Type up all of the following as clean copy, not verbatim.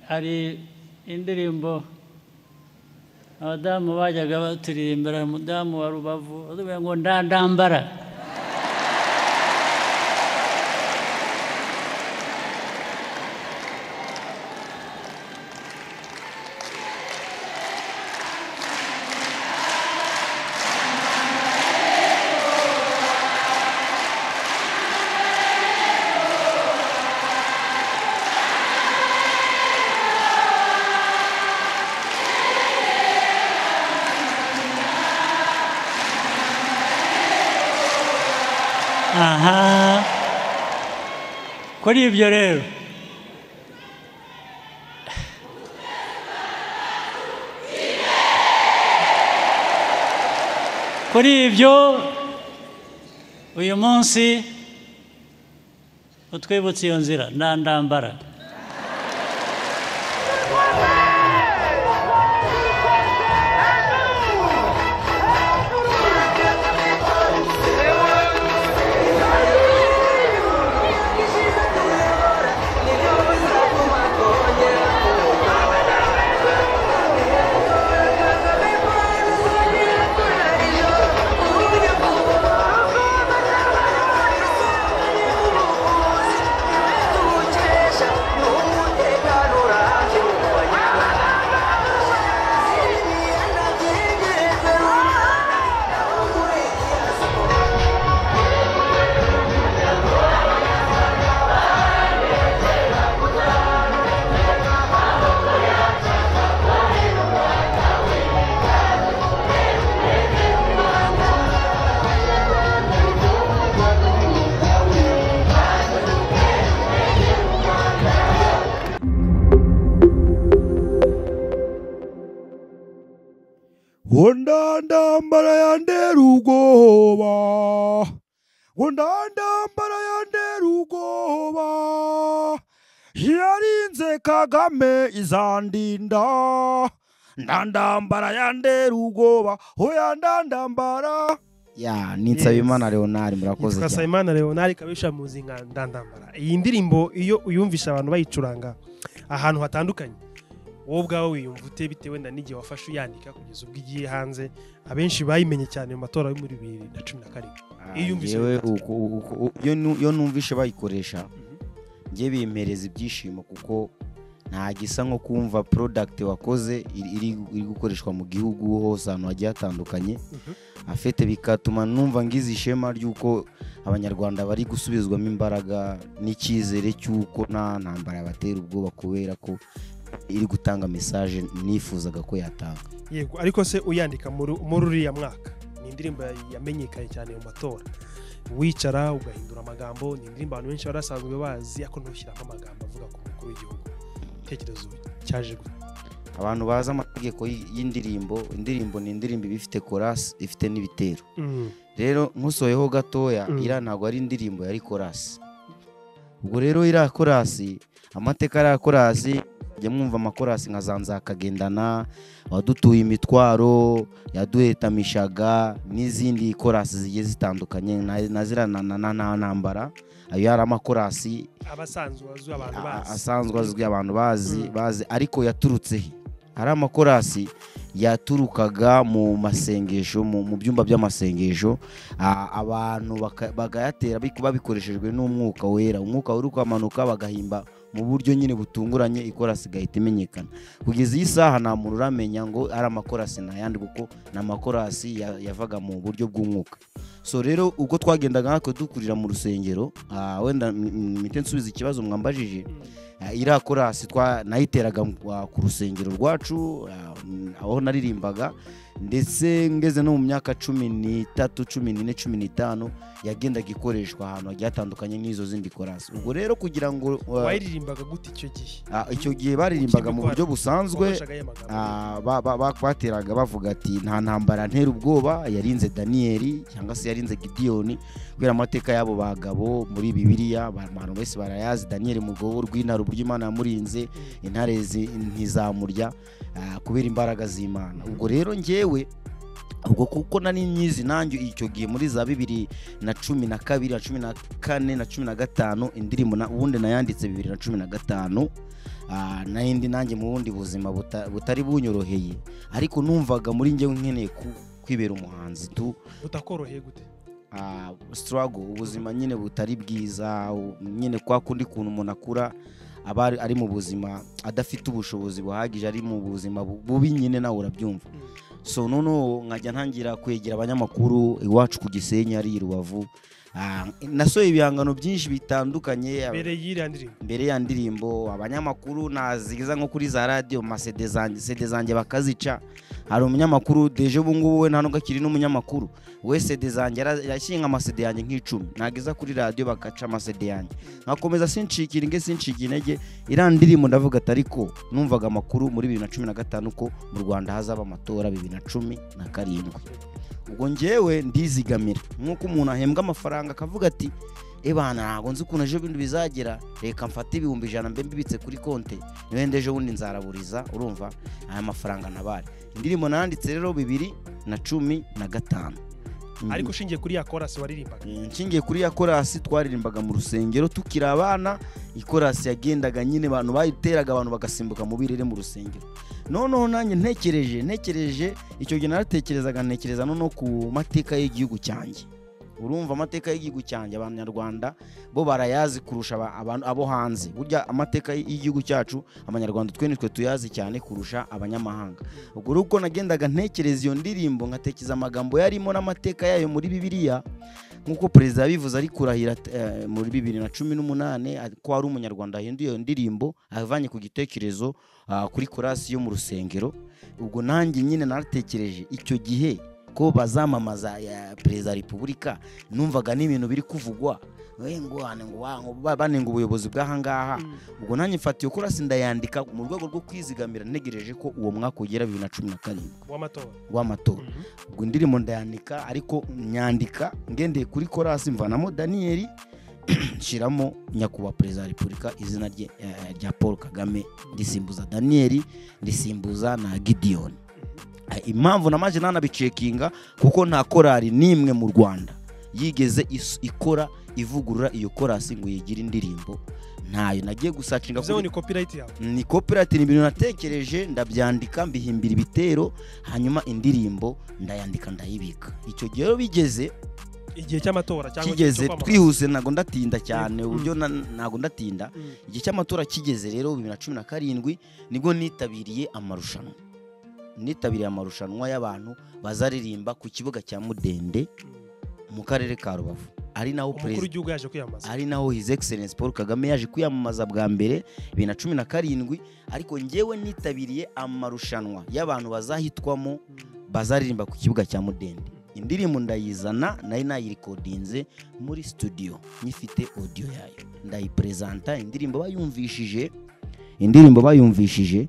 hari indirimbo abadamu bajyaga baturirimbira umudamu wa Rubavu ngo ndandambara aha kuri ibyo rero kuri ibyo uyu munsi utwibutse iyo nzira ndandambara Ndandambara yandera ubwoba ndandambara yandera ubwoba yarinze Kagame izandinda ndandambara yandera ubwoba hoya ndandambara ya Nsabimana Leonard murakoze Nsabimana Leonard kabisha muzinga ndandambara iyi ndirimbo iyo uyumvisha abantu bayicuranga ahantu hatandukanye wowe ubwawe wiyumva ute bitewe na n'igihe wafashe uyandika kugeza ubwo igiye hanze abenshi bayimenye cyane mu matora yo muri 2017 iyo numvishe bayikoresha ngiye bimpereza ibyishimo kuko nta gisa nko kumva product wakoze iri gukoreshwa mu gihugu hose ahantu hagiye hatandukanye afite bikatuma numva ngize ishema ry'uko abanyarwanda bari gusubizwamo imbaraga n'icyizere cy'uko nta ntambara batera ubwoba kubera ko iri gutanga message nifuzaga ko yatanga. Yego ariko se uyandika muri uriya mwaka ni indirimbo yamenyekaye cyane mu matora wicara ugahindura amagambo ni indirimbo abantu benshi barasanzwe bazi ako ntushyiramo amagambo avuga ku mukuru w'igihugu tekerezo cyaje abantu baza amategeko y'indirimbo ni indirimbo bifite chorus ifite n'ibitero rero nkusoyeho gatoya ira ntago ari indirimbo yari chorus ubwo rero ira chorus amateka ya chorus jya mwumva amakorasi nka zanza kagendana wadutuye imitwaro yaduhetamishaga n'izindi korasi zigiye zitandukanye nazirana na ntambara ayo yari amakorasi asanzwe azwi abantu bazi ariko yaturutse ari amakorasi yaturukaga mu masengesho mu byumba by'amasengesho abantu bagayatera babikoreshejwe n'umwuka wera umwuka uri kwamanuka bagahimba mu buryo nyine butunguranye ikorasi gahita imenyekana kugeza iyi saha nta muntu uramenya ngo ari amakorasi n'ayandi kuko n'amakorasi yavaga mu buryo bw'umwuka so rero ubwo twagendaga natwe dukurira mu rusengero wenda mite nsubiza ikibazo mwambajije iriya korasi nayiteraga ku rusengero rwacu aho naririmbaga ndetse ngeze no mu myaka 13 14 15 yagendaga ikoreshwa ahantu hagiye hatandukanye n'izo zindi korasi ubwo rero kugira ngo wayiririmbaga gute icyo gihe baririmbaga mu buryo busanzwe bateraga bavuga ati nta ntambara ntera ubwoba yarinze Daniel cyangwa se yarinze Gideon kubera amateka yabo bagabo muri Bibiliya abantu bose barayazi Daniel mugobo rw'intare uburyo Imana yamurinze intare ntizamurya kubera imbaraga z'Imana ubwo rero ngewe ubwo kuko nari nyizi nanjye icyo gihe muri za 2012 2014 na 2015 indirimbo ubundi nayanditse 2015 nayindi nanjye mu bundi buzima butari bunyoroheye ariko numvaga muri njye nkeneye kwibera umuhanzi tu. Butakoroheye gute? Struggle, ubuzima nyine butari bwiza nyine kwa kundi kuntu umuntu akura aba ari mu buzima adafite ubushobozi buhagije, ari mu buzima bubi nyine nawe urabyumva. So nono nkajya ntangira kwegera abanyamakuru iwacu ku Gisenyi ari Rubavu. Nasohoye ibihangano byinshi bitandukanye mbere ya ndirimbo. Abanyamakuru nazigiza nko kuri za radio masede zanjye bakazica. Hari umunyamakuru deje ubu ngubu we nta nugakiri n'umunyamakuru wese de zanjye yashinga amasede yanjye nk'icumi nagiza kuri radio bakaca amasede yanjye nkakomeza sinshikira intege irandirimo ndavuga atariko numvaga amakuru muri 2015 ko mu Rwanda hazaba amatora 2017. Ubwo njyewe ndizigamira nkuko umuntu ahembwa amafaranga akavuga ati ebana ntago nzi ukuntu ejo bindi bizagera reka mfate 100 mbe mbibitse kuri konte niwende ejo bundi nzaraburiza urumva aya mafaranga nabari. Indirimbo nanditse rero 2015 ariko shingiye kuri ya chorus waririmbaga. Nshingiye kuri ya chorus twaririmbaga mu rusengero tukiri abana. Ichorus yagendaga nyine abantu bayiteraga abantu bagasimbuka mu birere mu rusengero. Noneho nanjye ntekereje icyo gihe ntekereza no ku mateka y'igihugu cyanjye. Urumva amateka y'igihugu cyanjye abanyarwanda bo barayazi kurusha abantu abo hanze. Burya amateka y'igihugu cyacu abanyarwanda twe nitwe tuyazi cyane kurusha abanyamahanga. Ubwo ruko nagendaga ntekereza iyo ndirimbo ngatekiza amagambo yarimo n'amateka yayo muri Bibiliya nkuko perezida yabivuze ari kurahira muri 2018 ko ari umunyarwanda ahinduye iyo ndirimbo avanye ku gitekerezo kuri chorus yo mu rusengero. Ubwo nanjye nyine naratekereje icyo gihe ko bazamamaza ya perezida Repubulika numvaga n'ibintu biri kuvugwa ngo banenga ubuyobozi bw'ahangaha. Ubwo nanjye mfatiye chorus ndayandika mu rwego rwo kwizigamira ntegereje ko uwo mwaka ugera 2017 w'amatora. Ubwo indirimbo ndayandika ariko nyandika ngendeye kuri chorus mvanamo Daniel shiramo nyakubahwa perezida Repubulika izina rya Paul Kagame ndisimbuza Daniel ndisimbuza na Gideon. Impamvu namaje nanabicekinga kuko nta korali nimwe mu Rwanda yigeze ikora ivugurura iyo chorus ngo yigire indirimbo ntayo. Nagiye gusacinga kuri copyright yawe. Ni copyright ni ibintu natekereje ndabyandika mbihimbira ibitero hanyuma indirimbo ndayandika ndayibika. Icyo gihe rero bigeze igihe cy'amatora cyangwa kigeze twihuse nago ndatinda cyane uburyo nago ndatinda. Igihe cy'amatora kigeze rero 2017 nibwo nitabiriye amarushanwa y'abantu bazaririmba ku kibuga cya Mudende mu karere ka Rubavu. Ari naho perezida yaje kwiyamamaza. Ari naho His Excellence Paul Kagame yaje kwiyamamaza bwa mbere 2017 ariko njyewe nitabiriye amarushanwa y'abantu bazahitwamo bazaririmba ku kibuga cya Mudende. Indirimbo ndayizana nayo nayirekodinze muri studio nyifite audio yayo ndayipresenta. Indirimbo bayumvishije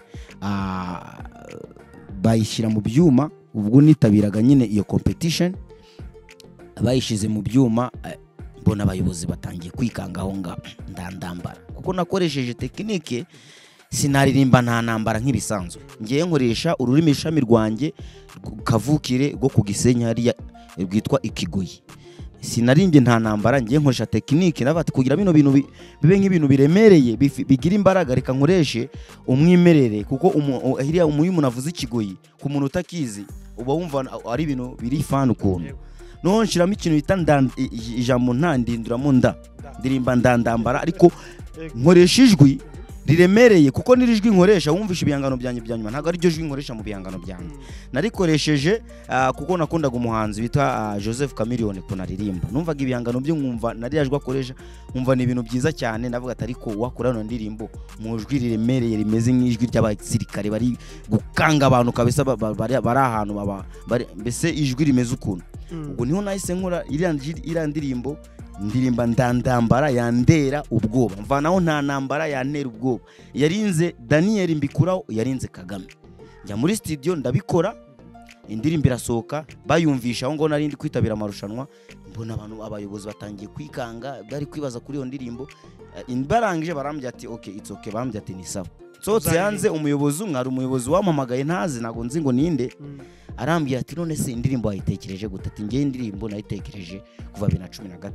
bayishyira mu byuma. Ubwo nitabiraga nyine iyo competition bayishize mu byuma mbona abayobozi batangiye kwikangaho ndandambara kuko nakoresheje tekinike sinaririmba nta nambara nk'ibisanzwe. Ngiye nkoresha ururimi ishami rwanjye kavukire rwo ku Gisenyi hariya rwitwa Ikigoyi. Sinarimbye nta nambara ngiye nkoresha tekinike nabati kugira bino bintu bibe nk'ibintu biremereye bigira imbaraga reka nkoreshe umwimerere kuko hiriya umuntu avuze Ikigoyi ku muntu utakizi uba wumva ari ibintu biri fan ukuntu. No nshiramo ikintu bita ijambo ntandinduramo ndirimba ndandambara ariko nkoresha ijwi riremereye kuko nirijwi nkoresha wumvisha ibihangano byanjye byanyuma ntago ari ryo jwi nkoresha mu bihangano byanjye. Narikoresheje kuko nakundaga umuhanzi bita Joseph Chameleone ko naririmba numvaga ibihangano byo nkumva narijwe akoresha nkumva ni ibintu byiza cyane navuga ati ariko wakora no ndirimbo mu jwi riremereye rimeze nk'ijwi ry'abasirikare bari gukanga abantu kabisa bari ahantu mbese ijwi rimeze ukuntu. Ubwo niho nahise nkora iriya ndirimbo ndirimba ndandambara yandera ubwoba mvanaho nta nambara yantera ubwoba. Yarinze Daniel mbikuraho yarinze Kagame. Njya muri studio ndabikora indirimbo irasohoka bayumvisha aho ngo narindi kwitabira amarushanwa mbona abantu abayobozi batangiye kwikanga bari kwibaza kuri iyo ndirimbo. Barangije barambye ati okay it's okay barambye ati ni sawa. Sotse yanze umuyobozi umuyobozi wamamagaye ntazi nago nzi ngo ninde arambye ati none se indirimbo ayitekereje gute ati ngiye indirimbo nayitekereje kuva 2015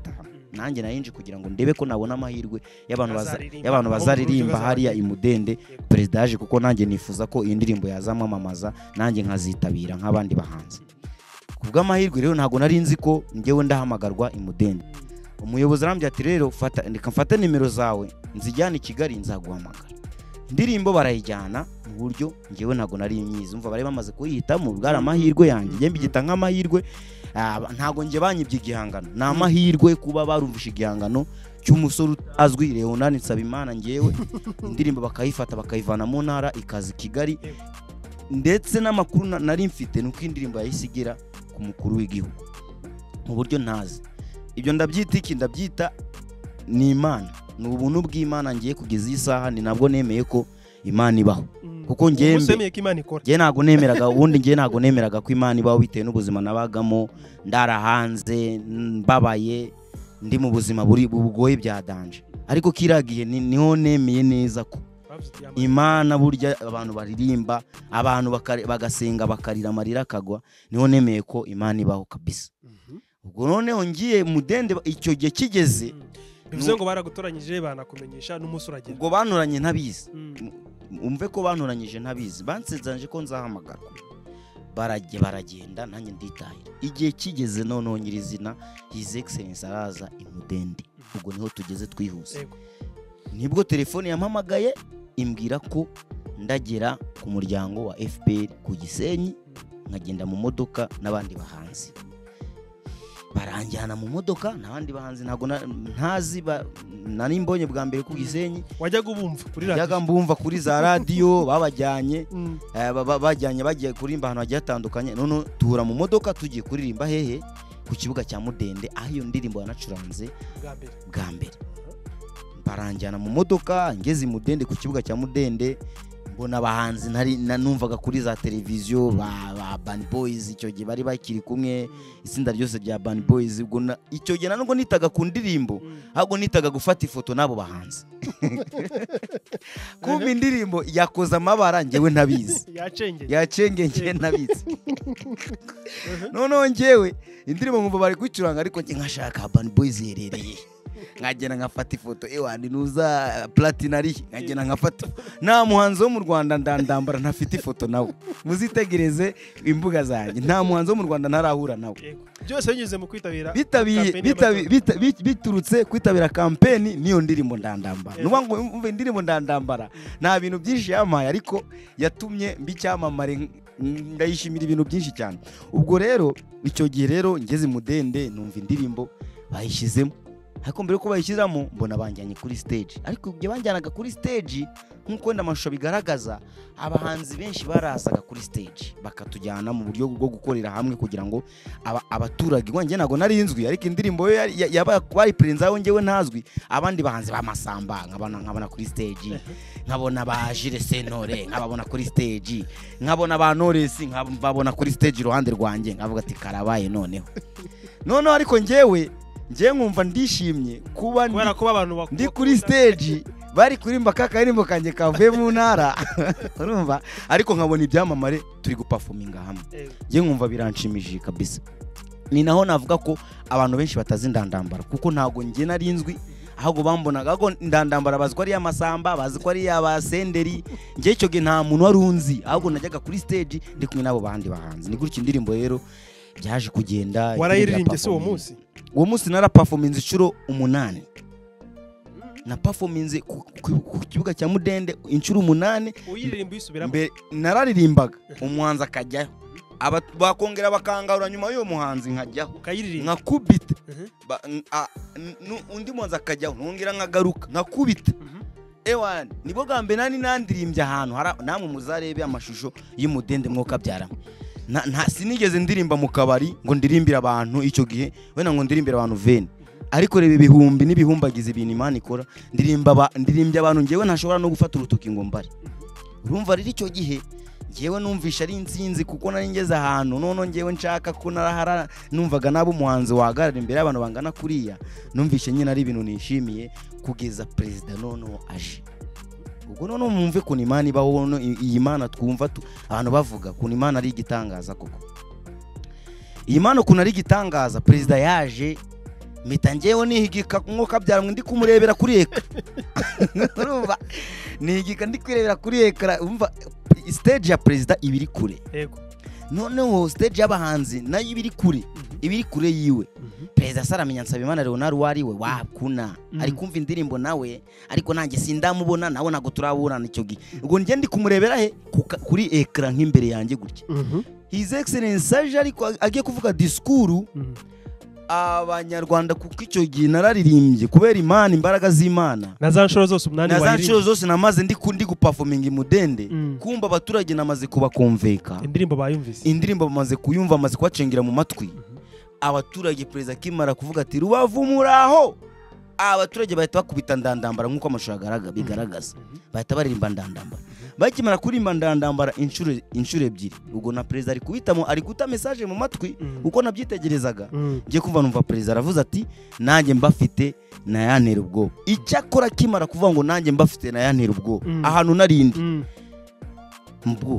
nanjye nayinje kugira ngo ndebe ko nabona amahirwe y'abantu Bazaririmba. bazaririmba Aho hariya bazaririmba. imudende Yego. perezida yaje kuko nanjye nifuza ko iyi ndirimbo yazamamamaza nanjye nkazitabira nk'abandi bahanzi kubw'amahirwe rero ntago nari nzi ko njyewe ndahamagarwa imudende umuyobozi arambye ati rero ndeka mfate nimero zawe nzijyane i Kigali nzaguhamagara indirimbo barayijyana mu buryo njyewe ntago nari nyizi umva bari bamaze kuyihitamo bwari amahirwe yanjye njye mbigita nk'amahirwe ntago njye banyibye igihangano ni amahirwe kuba barumvisha igihangano cy'umusore utazwi Leonard Nsabimana njyewe indirimbo bakayifata bakayivana mu ntara ikaza i Kigali ndetse n'amakuru nari mfite nuko indirimbo yayisigira ku mukuru w'igihugu mu buryo ntazi ibyo ndabyita ni Imana ni ubuntu bw'Imana ngiye kugeza iyi saha ni nabwo nemeye ko Imana ibaho kuko njye ntago nemeraga ubundi njye ntago nemeraga ko Imana ibaho bitewe n'ubuzima nabagamo ndarahanze mbabaye ndi mu buzima bugoye bya danje ariko kiragiye niho nemeye neza ko Imana burya abantu baririmba abantu bagasenga bakarira amarira akagwa niho nemeye ko Imana ibaho kabisa ubwo noneho ngiye mudende icyo gihe kigeze bivuze ngo baragutoranyije banakumenyesha n'umusura agenda ubwo bantoranye ntabizi umve ko bantoranyije ntabizi bansezeranje ko nzahamagarwa baragenda nanjye nditahira igihe kigeze noneho nyirizina His Excellence araza imudende ubwo niho tugeze twihuse nibwo telefone yampamagaye imbwira ko ndagera ku muryango wa FPR ku Gisenyi nkagenda mu modoka n'abandi bahanzi baranjyana mu modoka n'abandi bahanzi ntago ntazi nari mbonye bwa mbere ku Gisenyi wajyaga ubumva kuri radio yaga mbumva kuri za radio babajyanye bajyanye bagiye kurimba ahantu hagiye hatandukanye none tuhura mu modoka tugiye kuririmba hehe ku kibuga cya Mudende aho iyo ndirimbo yanacuranze bwa mbere baranjyana mu modoka ngeze i Mudende ku kibuga cya Mudende mbona abahanzi numvaga kuri za televiziyo ba Band Boys icyo gihe bari bakiri kumwe itsinda ryose rya Band Boys ubwo icyo gihe nanone nitaga ku ndirimbo ahubwo nitaga gufata ifoto nabo bahanzi kumva indirimbo yakoze amabara njyewe ntabizi yacengenge ntabizi noneho njyewe indirimbo nkumva bari gucuranga ariko njye nkashaka Band Boys yerereye nkagenda nkafata ifoto ewandi nuza platinari nkagenda nkafata nta muhanzi wo mu Rwanda ndandambara ntafite ifoto nawe muzitegereze imbuga zanjye nta muhanzi wo mu Rwanda ntarahura nawe byose binyuze mu kwitabira biturutse kwitabira campaign niyo ndirimbo ndandambara nuba ngo umve indirimbo ndandambara nta bintu byinshi yamaye ariko yatumye mbicyamamare ndayishimira ibintu byinshi cyane ubwo rero icyo gihe rero ngeze Mudende numva indirimbo bayishizemo ariko mbere ko bayishyiramo mbona banjyanye kuri stage ariko ibyo banjyanaga kuri stage nkuko ndamashusho bigaragaza abahanzi benshi barasaga kuri stage bakatujyana mu buryo bwo gukorera hamwe kugira ngo abaturage wanjye nago nari inzwi ariko indirimbo yabaye prinzaho njyewe ntazwi abandi bahanzi bamasamba nkabona kuri stage nkabona ba Jules Sentore nkababona kuri stage nkabona ba Knowless nkababona kuri stage iruhande rwanjye nkavuga ati karabaye noneho ariko njyewe nkumva ndishimye kuba ndi kuri stage bari kurimba kakarimbo kanje kavuye mu ntara urumva ariko nkabona ibyamamare turi guperforminga hamwe nkumva biranshimishije kabisa ni naho navuga ko abantu benshi batazi ndandambara kuko ntago nge narinzwi ahubwo bambonaga ko ndandambara baziko ari amasamba baziko ari abasenderi nge cyo ge nta muntu warunzi ahubwo najyaga kuri stage ndi kumwe nabo bandi bahanzi ni gutyo indirimbo rero byaje kugenda warayiririmbye se uwo munsi nara performance inshuro 8 na performance ku kibuga cya Mudende inshuro 8 uyiririmba yisubiramo nararirimbaga umuhanzi akajyaho bakongera bakangahura nyuma y'uwo muhanzi nkajyaho nkakubita undi muhanzi akajyaho nongera nkagaruka nkakubita ewan nibo gambe nandirimbye ahantu namwe muzarebe amashusho y'Umudende mwoka byaramo sinigeze ndirimba mu kabari ngo ndirimbira abantu icyo gihe wena ngo ndirimbira abantu vene ariko rebe ibihumbi n'ibihumbagize ibintu Imana ikora ndirimbye abantu ngewe ntashobora no gufata urutoki ngo mbari urumva riri icyo gihe ngewe numvisha ari insinzi kuko nari ngeze ahantu none ngewe nshaka ko narahara numvaga nabo umuhanzi wahagarara imbere y'abantu bangana kuriya numvishe nyine ari ibintu nishimiye kugeza president none aje ubwo none mumve ko Imana ibaho iyi Mana twumva abantu bavuga ko Imana ari igitangaza koko iyi Mana ko nari gitangaza president yaje mpita ngewe nihigika mwuka byaramwe ndi kumurebera kuri ekara urumva nihigika ndi kwirebera kuri ekara umva stage ya president ibiri kure yego noneho stage y'abahanzi nayo ibiri kure yiwe president saramenya Nsabimana Leonard wariwe wakuna ari kumva indirimbo nawe ariko nanjye sindamubona nawe nago turaburana icyo gihe ubwo nge ndi kumurebera he kuri ekara nk'imbere yanjye gutya His Excellency aje ariko agiye kuvuga discours abanyarwanda kuko icyo gihe nararirimbye kubera Imana imbaraga z'Imana nazanshoro zose umunani waririmba nazanshoro zose namaze ndi guperforming Mudende kumba abaturage namaze kubakonveka indirimbo bamaze kuyumva amaze kwacengira mu matwi abaturage president kimara kuvuga ati Rubavu muraho abaturage bahita bakubita ndandambara nkuko amashusho bigaragaza bahita baririmba ndandambara bakimara kurimba ndandambara inshuro ebyiri ubwo na president ari kubitamo ari guta message mu matwi uko nabyitegerezaga ngiye kumva numva president aravuze ati nanjye mbafite na yantera ubwo icyakora kimara kuvuga ngo nanjye mbafite na yantera ubwo ahantu narindi mbwo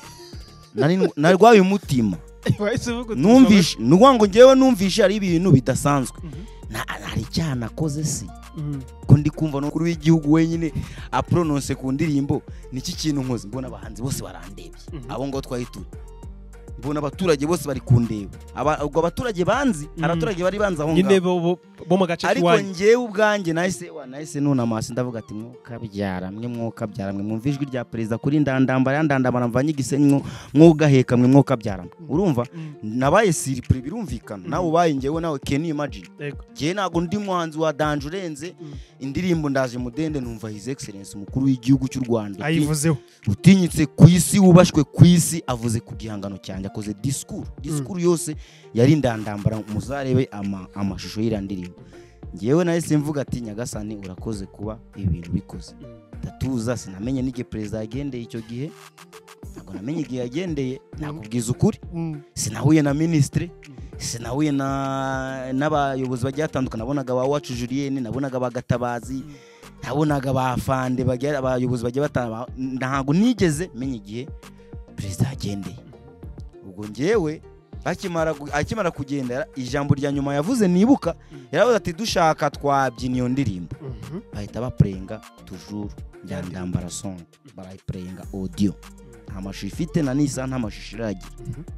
narwaye umutima numvishe ngo ngewe numvishe ari ibintu bidasanzwe hari cyana nakoze si ko ndi kumva no kuri w'igihugu wenyine aprononce ku ndirimbo niki kintu nkoze mbona abahanzi bose barandebye abo ngo twayitura mbona abaturage bose bari kundeba ubwo abaturage banzi abaturage bari banza aho nyine bo mu gace ariko ngewe ubwanjye nahise nuna amaso ndavuga ati mwokabyara mwe mwumva ijwi rya president kuri ndandambara mvanye igisenyi mwogaheka mwe mwokabyara urumva nabaye surprise birumvikana nawe ubaye ngewe nawe can you imagine ngewe nago ndi muhanzi wa Danje urenze indirimbo ndaje Mudende numva His Excellency umukuru w'igihugu cy'u Rwanda ayivuzeho utinyitse ku isi wubashwe ku isi avuze ku gihangano cyanjye akoze discours yose yari ndandambara muzarebe amashusho y'irandirimbwa ngewe nahise mvuga ati Nyagasani urakoze kuba ibintu bikoze ndatuza sinamenye nige president yagendeye icyo gihe ntabwo namenye igihe yagendeye nakubwiza ukuri sinahuye na ministre sinahuye n'abayobozi bagiye atandukana nabonaga ba Wacu Julien nabonaga ba Gatabazi nabonaga ba Fande abayobozi bagiye batandukana ntabwo nigeze menye igihe president yagendeye ubwo ngewe akimara kugenda ijambo rya nyuma yavuze nibuka yaravuze ati dushaka twabyina iyo ndirimbo bahita baprenga toujours ndandambara song barayiprenga audio amashusho ifite na nisa nta mashusho iragira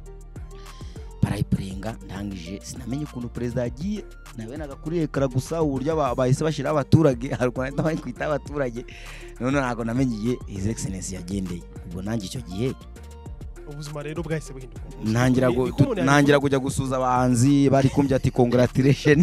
barayiprenga ndangije sinamenye ukuntu president agiye nabenaga kuri ekara gusa uburyo bahise bashira abaturage hariko nahita bakwita abaturage none ntago namenye His Excellency yagendeye ubwo nanjye icyo gihe ubuzima rero bwahise buhinduka ntangira kujya gusuza abahanzi bari kumbya ati congratulation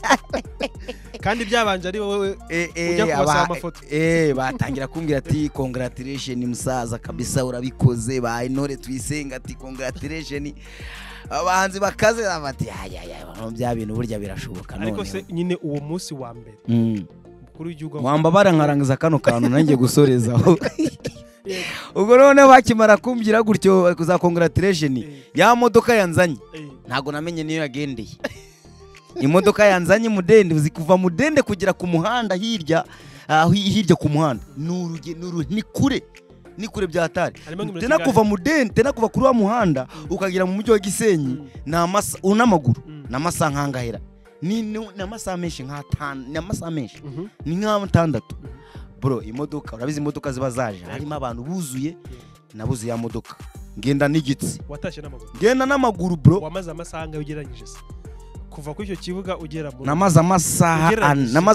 kandi byabanje ari wowe ujya kubasaba amafoto batangira kumbwira ati congratulation musaza kabisa urabikoze ba Intore Twisenga ati congratulation abahanzi bakaze bati bya bintu burya birashoboka none ariko se nyine uwo munsi wa mbere mukuru w'igihugu wamba barankarangiza kano kantu nanjye gusorezaho ubwo none bakimara kumbwira gutyo kuza congratulation ya modoka yanzanye ntago namenye niyo yagendeye imodoka yanzanye Mudende uzi kuva Mudende kugera ku muhanda hirya ku muhanda ni kure byatari tena kuva Mudende tena kuva kuri wa muhanda ukagira mu mujyi wa Gisenyi unamaguru namasa nkangahera ni namasa menshi namasa menshi ni nka 6 bro imodoka urabizi imodoka ziba zaje harimo abantu buzuye nabuze ya modoka ngenda n'igitsi watashe n'amaguru ngenda n'amaguru bro wamaze amasaha ugeranyije se kuva kuri icyo kibuga ugera mu namaze amasaha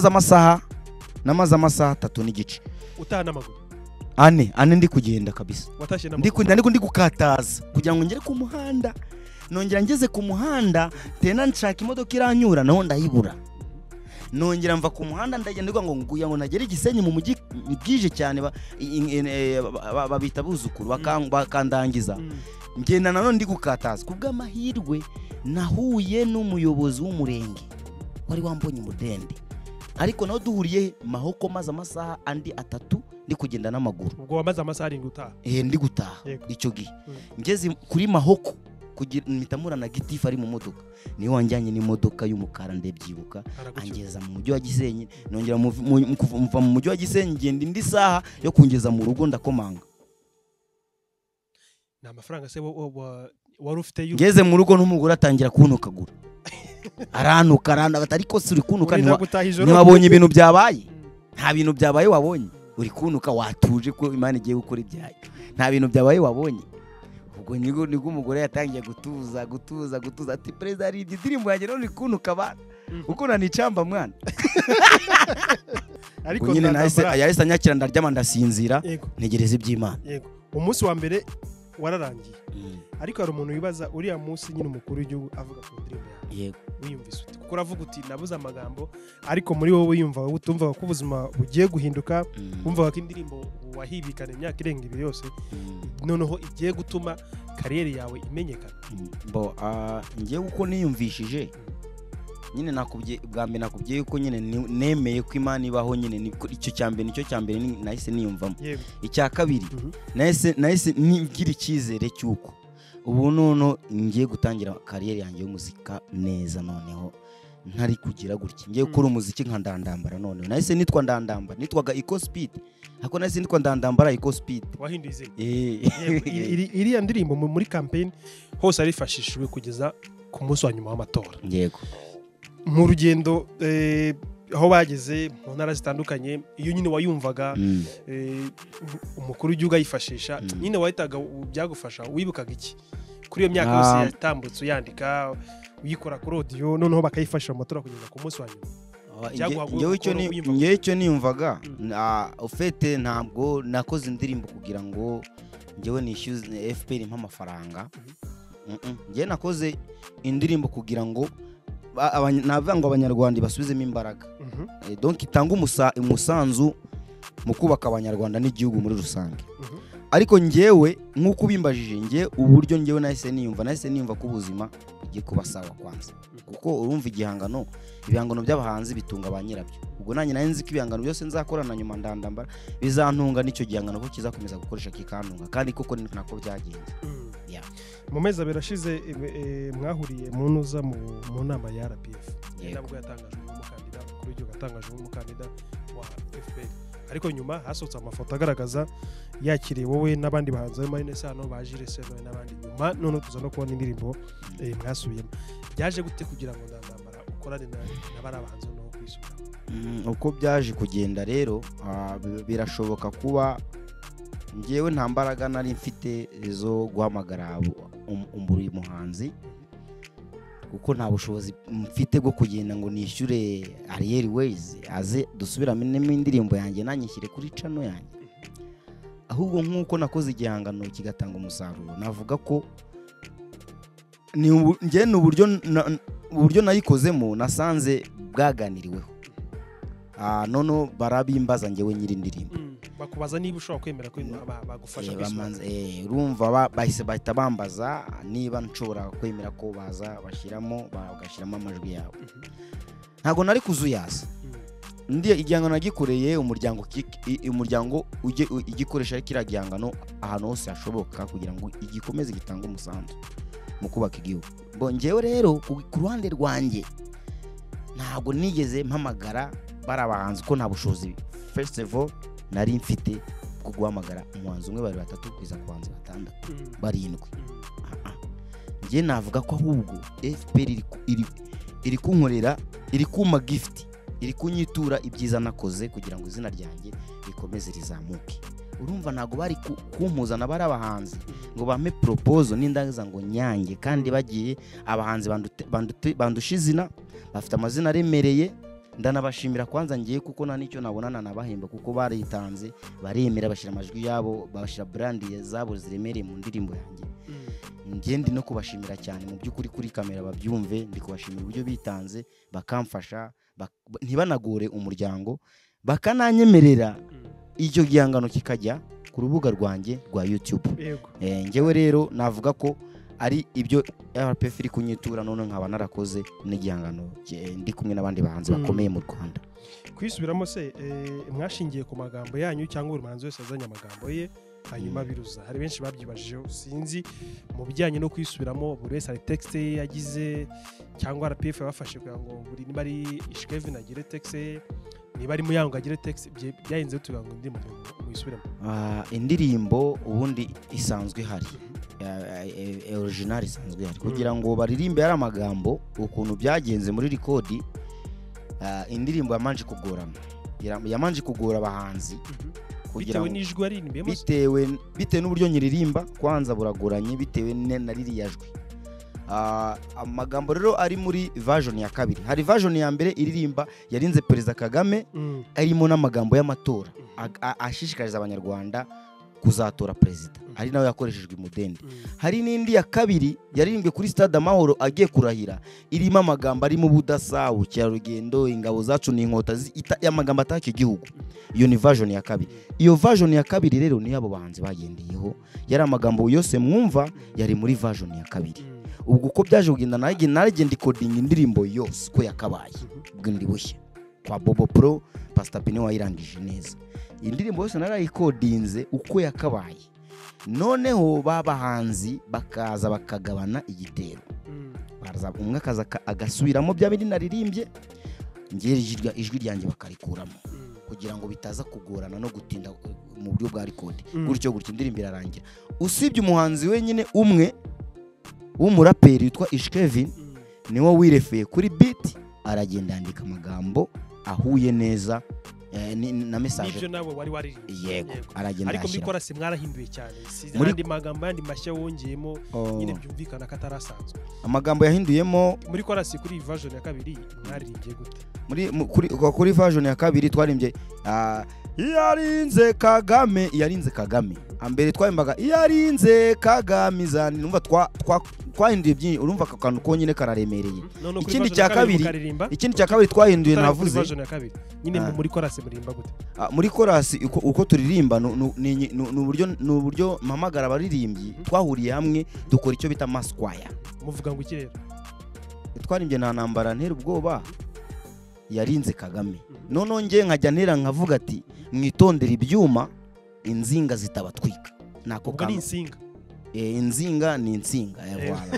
3 n'igice utaha n'amaguru ane ndi kugenda kabisa watashe n'amaguru ndi gukataza kugira ngo ngere ku muhanda nongera ngeze ku muhanda tena nshaka imodoka iranyura naho ndayibura nongera mva ku muhanda ndagenda ngo nguya ngo nagere Gisenyi mu mujyi bwije cyane babita buzukuru bakandangiza ngenda nanone ndi gukataza kubw'amahirwe nahuye n'umuyobozi w'umurenge wari wambonye Mudende ariko naho duhuriye Mahoko maze amasaha andi 3 ndi kugenda n'amaguru ubwo wamaze amasaha 7 gutaha ndi gutaha icyo gihe ngeze kuri Mahoko kugira mitamura na Gitifu ari mu modoka niyo wanjyanye n'imodoka y'umukara ndebyibuka angeza mu mujyi wa Gisenyi nongera mva mu mujyi wa Gisenyi ngenda indi saha yo kungeza mu rugo ndakomanga na amafaranga se wari ufite ngeze mu rugo n'umugore atangira kuntokagura aranuka ariko si uri kunuka Urinda gutaha ijoro. ntiwabonye ibintu byabaye nta bintu byabaye wabonye uri kunuka watuje ko Imana igiye gukora ibyayo nta bintu byabaye wabonye ubwo nibwo umugore yatangiye gutuza ati perezida ari indirimbo yanjye none uri kunuka abana uko nanicamba mwana ariko nyine yahise anyakira ndaryama ndasinzira Yego. ntegereza iby'Imana Yego. Umunsi wa mbere wararangiye ariko hari umuntu wibaza uriya munsi nyine umukuru w'igihugu avuga ku ndirimbo yawe yego wiyumvise ute kuko uravuga uti nabuze amagambo ariko muri wowe wiyumvaga utumvaga ko ubuzima bugiye guhinduka wumvaga ko indirimbo wahibikana imyaka irenga 2 yose noneho igiye gutuma kariyeri yawe imenyekana ngiye uko niyumvishije nyine bwa mbere nakubwiye yuko nyine nemeye ko Imana ibaho nyine icyo cyambere nahise niyumvamo icya kabiri nahise nigira icyizere cy'uko ubu noneho ngiye gutangira kariyeri yanjye y'umuzika neza noneho ntari kugira gutya ngiye gukora umuziki nka ndandambara noneho nahise nitwa ndandambara nitwaga Eco Speed ariko nahise nitwa ndandambara Eco Speed wahinduye izina iriya ndirimbo muri campaign hose arifashishijwe kugeza ku munsi wa nyuma w'amatora yego mu rugendo aho bageze mu ntara zitandukanye iyo nyine wayumvaga umukuru w'igihugu ayifashisha nyine wahitaga byagufasha wibukaga iki kuri iyo myaka yose yatambutse uyandika uyikora kuri audio noneho bakayifashisha mu matora kugeza ku munsi wa nyuma ngewe icyo niyumvaga ufite ntabwo nakoze indirimbo kugira ngo ngewe nishyuze FPR impa amafaranga ngewe nakoze indirimbo kugira ngo navuga ngo abanyarwanda basubizemo imbaraga donc itanga umusanzu mu kubaka abanyarwanda n'igihugu muri rusange ariko ngewe nk'uko ubimbajije ngewe uburyo ngewe nahise niyumva ko ubuzima bugiye kuba sawa kwanza kuko urumva ibihangano by'abahanzi bitunga ba nyirabyo ubwo nanjye nari nzi ko ibihangano byose nzakorana nyuma ndandambara bizantunga n'icyo gihangano ko kizakomeza gukoresha kikantunga kandi koko nako byagenze mu mezi abiri ashize mwahuriye mu ntuza mu nama ya RPF nabwo yatangajwe nk'umukandida kuri igihugu yatangajwe nk'umukandida wa FPR ariko nyuma hasohotse amafoto agaragaza yakiriye wowe n'abandi bahanzi barimo Ines hano bajire Seno n'abandi nyuma none tuza no kubona indirimbo mwasubiyemo byaje gute kugira ngo ndandambara ukorane n'abari abahanzi no kwisubira uko byaje kugenda rero birashoboka kuba ngewe nta mbaraga nari mfite zo guhamagara buri muhanzi kuko nta bushobozi mfite bwo kugenda ngo nishyure Ariel Ways aze dusubiramo indirimbo yanjye nanyishyire kuri channel yanjye ahubwo nk'uko nakoze igihangano kigatanga umusaruro navuga ko ngewe uburyo nayikozemo nasanze bwaganiriweho none barabimbaza ngewe nyiri indirimbo bakubaza niba ushobora kwemera ko bagufasha urumva bahita bambaza niba nshobora kwemera ko baza bagashyiramo amajwi yabo ntabwo nari kuzuyaza igihangano nagikoreye umuryango igikoresha kiriya gihangano ahantu hose hashoboka kugira ngo igikomeze gitange umusanzu mu kubaka igihugu ngewe rero ku ruhande rwanjye ntabwo nigeze mpamagara bari abahanzi ko nta bushobozi festival nari mfite bwo guhamagara umuhanzi umwe 3 kugeza ku bahanzi 6 7 ngiye navuga ko ahubwo FPR iri kunkorera iri kuma gift iri kunyitura ibyiza nakoze kugira ngo izina ryanjye rikomeze rizamuke urumva ntago bari kumpuzana bari abahanzi ngo bampe proposal n'indaza ngo nyange kandi bagiye abahanzi bandusha izina bafite amazina aremereye ndanabashimira kwanza ngiye kuko nta nicyo nabonana nabahemba kuko baritanze baremera bashira amajwi yabo bashira brand zabo ziremereye mu ndirimbo yanjye ngende no kubashimira cyane mu by'ukuri kuri kamera babyumve ndi kubashimira uburyo bitanze bakamfasha ntibanagore umuryango bakananyemerera icyo gihangano kikajya ku rubuga rwanjye rwa YouTube ngewe rero navuga ko ari ibyo RPF iri kunyitura none nkaba narakoze n'igihangano ndi kumwe n'abandi bahanzi bakomeye mu Rwanda kwisubiramo se mwashingiye ku magambo yanyu cyangwa buri muhanzi wese azanye amagambo ye hanyuma biruza hari benshi babyibajije sinzi mu bijyanye no kwisubiramo buri wese ari text yagize cyangwa RPF yabafashe kugira ngo buri niba ari Ishkevin agire text niba ari Muyango agire text byayenze tuvuga ngo indirimbo mwisubiramo indirimbo ubundi isanzwe hari original isanzwe hari kugira ngo baririmbe ari amagambo ukuntu byagenze muri record indirimbo yamanje kugorana yamanje kugora abahanzi kugira bitewe n'ijwi aririmbiyemo bitewe n'uburyo nyiririmba kwanza buragoranye bitewe na ririya jwi amagambo rero ari muri version ya kabiri hari version ya mbere iririmba yarinze Perezida Kagame arimo n'amagambo y'amatora ashishikariza abanyarwanda kuzatora perezida ari nawe yakoreshejwe imudende hari n'indi ya kabiri yaririmbwe kuri Stade Amahoro agiye kurahira irimo amagambo ari mu budasa ubukerarugendo ingabo zacu n'inkota y'amagambo ataka igihugu iyo ni version ya kabiri iyo version ya kabiri rero ni abo bahanzi bagendeyeho yari amagambo yose mwumva yari muri version ya kabiri ubwo uko byaje kugenda naragenda decoding indirimbo yose ko yakabaye bwindi bushya kwa Bobo Pro Pastor Pino wayirangije neza indirimbo yose narayikodinze uko yakabaye noneho babahanzi bakaza bakagabana igitero baraza umwe akaza agasubiramo bya bindi naririmbye ngere ijwi ryanjye bakarikuramo kugira ngo bitaza kugorana no gutinda mu buryo bwa record gutyo indirimbo irarangira usibye umuhanzi wenyine umwe w'umuraperi witwa Ishkevin niwe wirefeye kuri beat aragenda yandika amagambo ahuye neza na message nibyo nawe wari waririmbye yego aragenda ariko mikora se mwarahinduye cyane muri magambo yandi mashya wongeyemo nyine byumvikana katarasanzwe amagambo yahinduyemo muri chorus kuri version ya kabiri mwaririmbye gute kuri version ya kabiri twarimbye yarinze Kagame ambere twayimbaga yarinze Kagame zani numva twahinduye byinshi urumva akantu konyine kararemereye ikindi cya kabiri twahinduye navuze version ya kabiri nyine muri chorus murimba gute muri chorus uko turirimba ni uburyo mpamagara abaririmbyi twahuriye hamwe dukora icyo bita mass choir muvuga ngo iki rero twarimbye nta ntambara ntera ubwoba yarinze Kagame none nge nkajya ntera nkavuga ati mwitondera ibyuma inzinga zitabatwika nako kama inzinga inzinga ni insinga yavana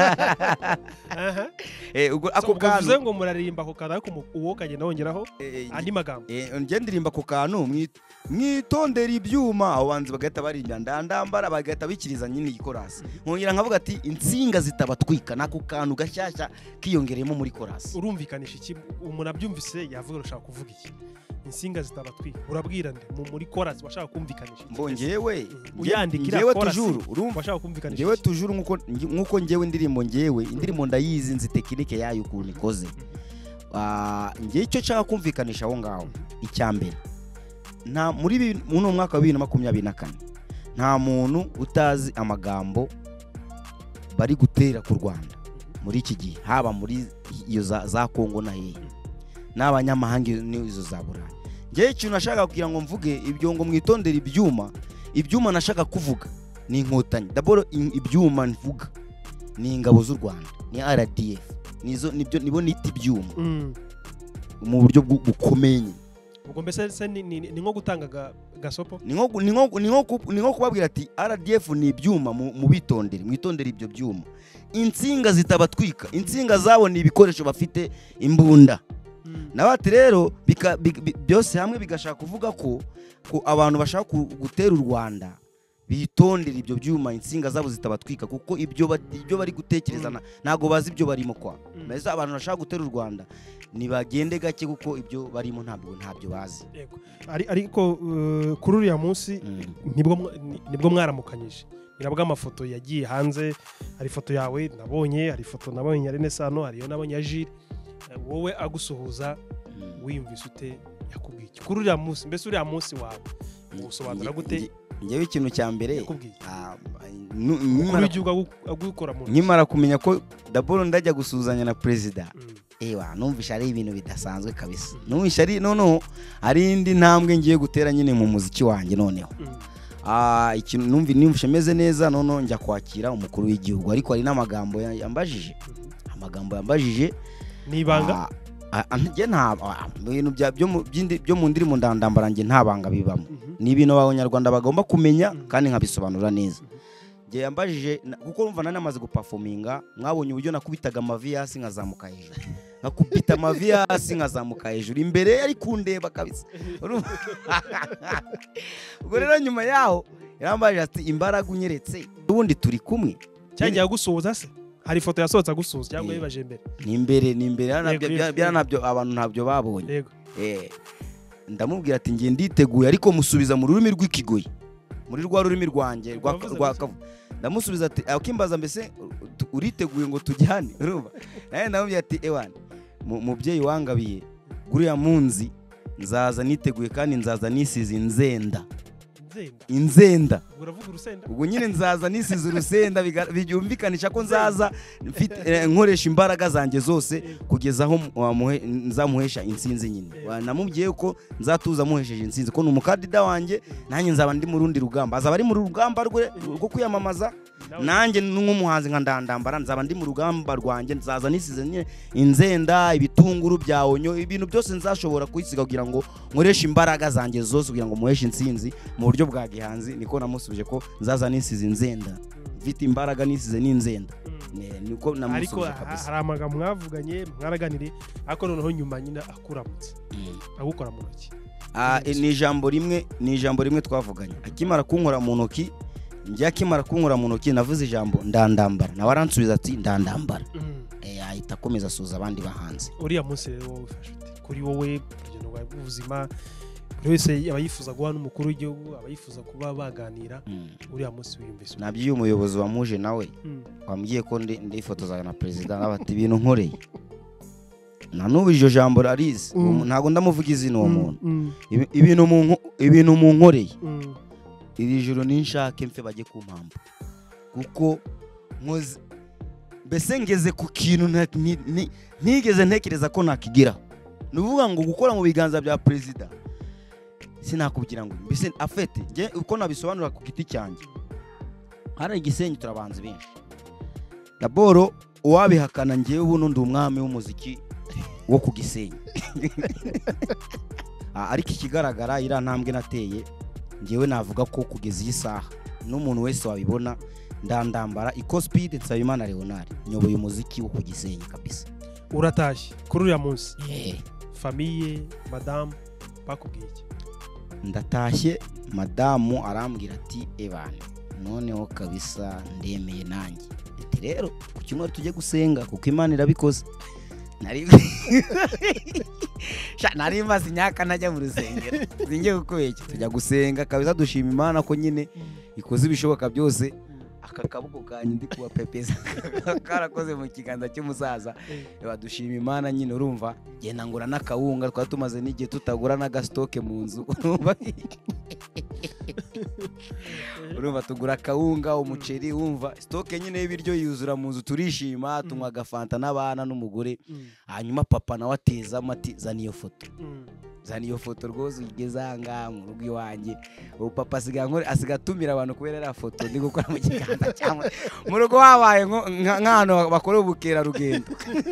ubwo ako kantu ngo murarimba ako kantu ko uwo kagenda wongeraho andi magambo nge ndirimba ako kantu mwitondera ibyuma abanzi bagahita barinda ndandambara bagahita bikiriza nyine ikorasi nkongera nkavuga ati insinga zitabatwika nako kantu gashyashya kiyongeremo muri korasi urumvikanisha iki umuntu abyumvise yavuga ushaka kuvuga iki insinga zitabatwika urabwira nde muri chorus washaka kumvikanisha ngewe uyandikira chorus urumva washaka kumvikanisha ngewe tujuru nkuko ngewe indirimbo ndayizi nzi tekinike yayo ukuntu ikoze ngewe icyo nshaka kumvikanisha aho ngaho icyambere nta muri uno mwaka wa 2024 nta muntu utazi amagambo bari gutera ku Rwanda muri iki gihe haba muri iyo za Kongo na hehe n'abanyamahanga n'izo za Burayi ngewe ikintu nashaka kugira ngo mvuge ibyo ngo mwitondera ibyuma nashaka kuvuga ni inkotanyi d'abord ibyuma mvuga ni ingabo z'u Rwanda ni RDF nibo nita ibyuma mu buryo bukomeye ubwo mbese ni nko gutanga gasopo ni nko kubabwira ati RDF ni ibyuma mu bitondere mwitondera ibyo byuma insinga zitabatwika insinga zabo ni ibikoresho bafite imbunda nabati rero byose hamwe bigashaka kuvuga ko abantu bashaka gutera u Rwanda bitondera ibyo byuma insinga zabo zitabatwika kuko ibyo bari gutekerezana ntago bazi ibyo barimo kwa meza abantu bashaka gutera u Rwanda nibagende gake kuko ibyo barimo ntabyo bazi ariko kuri uriya munsi nibwo mwaramukanyije nirabwo amafoto yagiye hanze hari foto yawe nabonye hari foto nabonye ya Renesano hariyo nabonye ya Jules wowe agusuhuza wiyumvise ute yakubwiye kuri uriya munsi mbese uriya munsi wawe usobanura gute ngewe ikintu cya mbere nkimara kumenya ko d'abord ndajya gusuhuzanya na perezida numvisha ari ibintu bidasanzwe kabisa numvisha ari noneho ari indi ntambwe ngiye gutera nyine mu muziki wanjye noneho ikintu numvisha meze neza noneho njya kwakira umukuru w'igihugu ariko hari n'amagambo yambajije nibanga nge nta ibintu byo mu ndirimbo ndandambara nge nta banga bibamo ni ibintu abanyarwanda bagomba kumenya kandi nkabisobanura neza nge yambajije kuko urumva nanamaze guperforminga mwabonye uburyo nakubitaga amavi hasi nkazamuka hejuru nakubita amavi hasi nkazamuka hejuru imbere ari kundeba kabisa ubwo rero nyuma yaho yarambajije ati imbaraga unyeretse ubundi turi kumwe cyagiye agusuhuza se hari ifoto yasohotse agusuhuza cyangwa Eh. yibaje imbere ni imbere nabyo abantu ntabyo babonye yego ndamubwira ati ngiye nditeguye ariko musubiza mu rurimi rw'ikigoyi muri rwa rurimi rwanjye ndamusubiza ati akimbaza mbese uriteguye ngo tujyane urumva nawe ndamubwira ati ewana mubyeyi wangabiye guriya munsi nzaza niteguye kandi nzaza nisize inzenda uravuga urusenda ubwo nyine nzaza nisize urusenda byumvikanisha ko nzaza nkoresha imbaraga zanjye zose kugeza aho nzamuhesha intsinzi nyine namubwiye ko nzatuza muhesheje intsinzi ko ni umukandida wanjye nanjye nzaba ndi mu rundi rugamba azaba ari mu rugamba rwo kwiyamamaza nanjye nk'umuhanzi nka Ndandambara nzaba ndi mu rugamba rwanjye nzaza nisize inzenda ibitunguru bya onyo ibintu byose nzashobora kuyisiga kugira ngo nkoreshe imbaraga zanjye zose kugira ngo muheshe intsinzi mu buryo bwa gihanzi niko namusubije ko nzaza nisize inzenda mfite imbaraga nisize n'inzenda niko namusubije kabisa hari amagambo mwavuganye mwaraganire ariko noneho nyuma nyine akuramutse agukora mu ntoki ni ijambo rimwe twavuganye akimara kunkora mu ntoki njye akimara kunkora mu ntoki navuze ijambo Ndandambara nawe aransubiza ati Ndandambara ahita akomeza asuhuza abandi bahanzi uriya munsi rero wowe ufashe uti kuri wowe urugendo rwawe rw'ubuzima buri wese aba yifuza guha n'umukuru w'igihugu aba yifuza kuba baganira uriya munsi wiyumvise nabyo uyu muyobozi wamuje nawe wambwiye ko ndifotozaga na perezida n'abati ibintu nkoreye na n'ubu iryo jambo rarizi ntabwo ndamuvuga izina uwo muntu ibintu mu nkoreye iri joro ninshake mfe bajye ku mpamvu kuko mbese ngeze ku kintu ntigeze ntekereza ko nakigeraho ni ukuvuga ngo gukora mu biganza bya perezida sinakubwira ngo mbese afete njye uko nabisobanura ku giti cyanjye hari Gisenyi turabanza benshi daboro uwabihakana njyewe ubu ndi umwami w'umuziki wo ku Gisenyi ariko ikigaragara iriya ntambwe nateye njyewe navuga ko kugeza iyi saha n'umuntu wese wabibona Ndandambara iko Speed Nsabimana Leonard nyoboye umuziki wo ku Gisenyi kabisa uratashye kuri uriya munsi famiye madamu bakubwiye iki ndatashye madamu arambwira ati ebane noneho kabisa ndemeye nanjye ati rero ku cyumweru tujye gusenga kuko Imana irabikoze nari maze imyaka najya mu rusengero zingiye gukubeshya tujya gusenga kabisa dushima Imana ko nyine ikoze ibishoboka byose aka kaboko kanjye ndi kuba pepeza karakoze mu kiganza cy'umusaza badushima Imana nyine urumva genda ngura n'akawunga twari tumaze n'igihe tutagura n'agastoke mu nzu urumva tugura akawunga umuceri wumva stoke nyine y'ibiryo yuzura mu nzu turishima tunywa agafanta n'abana n'umugore hanyuma papa nawe ateza amati zana iyo foto rwose ugeze ahangaha mu rugo iwanjye ubu papa asiga atumira abantu kubera ariya foto ndi gukora mu kiganza cyangwa mu rugo habaye nk'ahantu bakora ubukerarugendo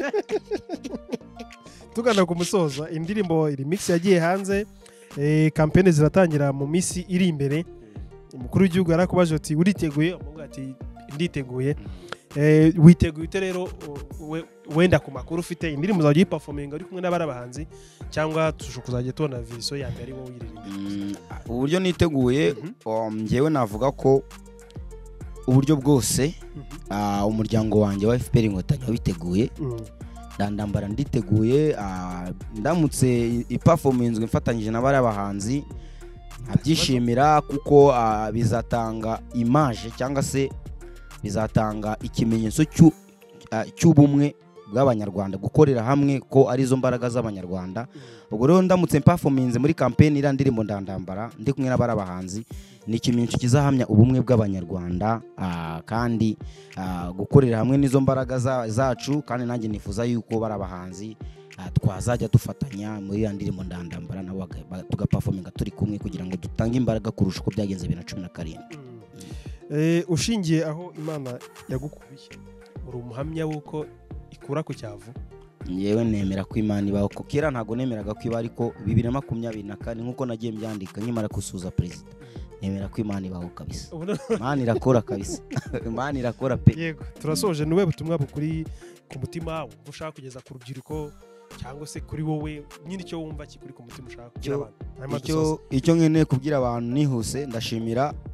tugana ku musozo indirimbo iri mix yagiye hanze kampeni ziratangira mu minsi iri imbere umukuru w'igihugu yarakubaje ati uriteguye umubwira ati nditeguye witeguye ute rero wenda ku makuru ufite indirimbo zawe ugiye performinga uri kumwe n'abari abahanzi cyangwa tuzajya tubona vision ya mbere wowe uyiririmba uburyo niteguye njyewe navuga ko uburyo bwose umuryango wanjye wa FPR Inkotanyi witeguye Ndandambara nditeguye ndamutse iperforminzwe mfatanyije n'abari abahanzi abyishimira kuko bizatanga image cyangwa se bizatanga ikimenyetso cy'ubumwe bw'abanyarwanda gukorera hamwe ko arizo mbaraga z'abanyarwanda ubwo rero ndamutse performance muri campaign ira ndirimbo Ndandambara ndi kumwe n'abari abahanzi ni ikimenyetso kizahamya ubumwe bw'abanyarwanda kandi gukorera hamwe nizo mbaraga zacu kandi nanjye nifuza yuko bari abahanzi twazajya dufatanya muri ya ndirimbo Ndandambara nabo tugaperforminga turi kumwe kugira ngo dutange imbaraga kurusha uko byagenze 2017 ushingiye aho Imana yagukubiye uri umuhamya wuko ikura ku cyavu yewe nemera ko Imana ibaho ko kera ntago nemeraga ko iba ariko 2024 nkuko nagiye mbyandika nkimara kusuza president nemera ko Imana ibaho kabisa Imana irakora kabisa Imana irakora pe yego turasoje niwe butumwa bukuri ku mutima wumva ushaka kugeza ku rubyiruko cyangwa se kuri wowe nyine icyo wumva kikuri ku mutima ushaka kugira abantu icyo nkeneye kubwira abantu nihuse ndashimira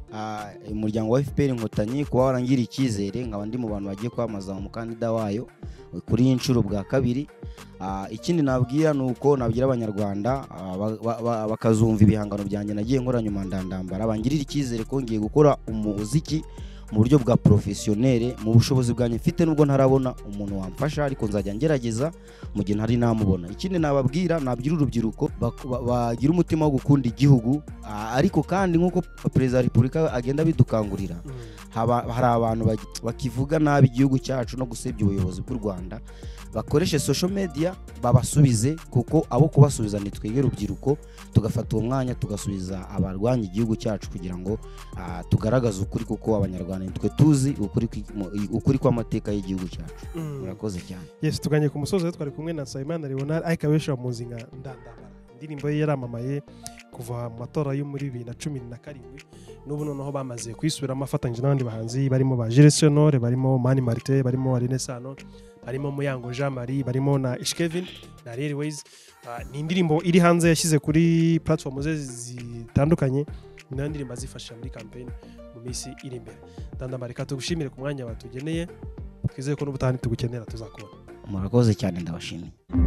umuryango wa FPR Inkotanyi kuba warangira icyizere nkaba ndi mu bantu bagiye kwamaza umukandida wayo kuri iyi nshuro bwa kabiri. Ikindi nabwira nuko nabwira abanyarwanda bakazumva ibihangano byanjye nagiye nkora nyuma ndandambara bangirira icyizere ko ngiye gukora umuziki mu buryo bwa professionnel mu bushobozi bwanjye mfite nubwo ntarabona umuntu wamfasha ariko nzajya ngerageza mu gihe ntari namubona. Ikindi nababwira nabwira urubyiruko bagira umutima wo gukunda igihugu ariko kandi nkuko Perezida wa Repubulika agenda bidukangurira hari abantu bakivuga nabi igihugu cyacu no gusebya ubuyobozi bw'u Rwanda bakoreshe social media babasubize kuko abo kubasubiza ni twebwe urubyiruko tugafata uwo mwanya tugasubiza abarwanya igihugu cyacu kugira ngo tugaragaze ukuri kuko abanyarwanda nitwe tuzi ukuri kw'amateka y'igihugu cyacu. Murakoze cyane. Yes, tuganye ku musozo twari kumwe na Nsabimana Leonard ayikabesha muzinga ndandambara. Indirimbo ye yaramamaye kuva mu matora yo muri 2017 n'ubu noneho bamaze kwisubiramo afatanyije n'abandi bahanzi barimo ba Jules Sentore, barimo Mani Martin, barimo Aline Sano, barimo Muyango Jean Marie, barimo na Ishkevin na Railways. Ni indirimbo iri hanze yashyize kuri platform ze zitandukanye, ni indirimbo azifasha muri campaign mu minsi iri imbere. Ndandambara reka tugushimire ku mwanya watugeneye, twizeye ko n'ubutani tugukenera tuzakubona. Murakoze cyane ndabashimiye.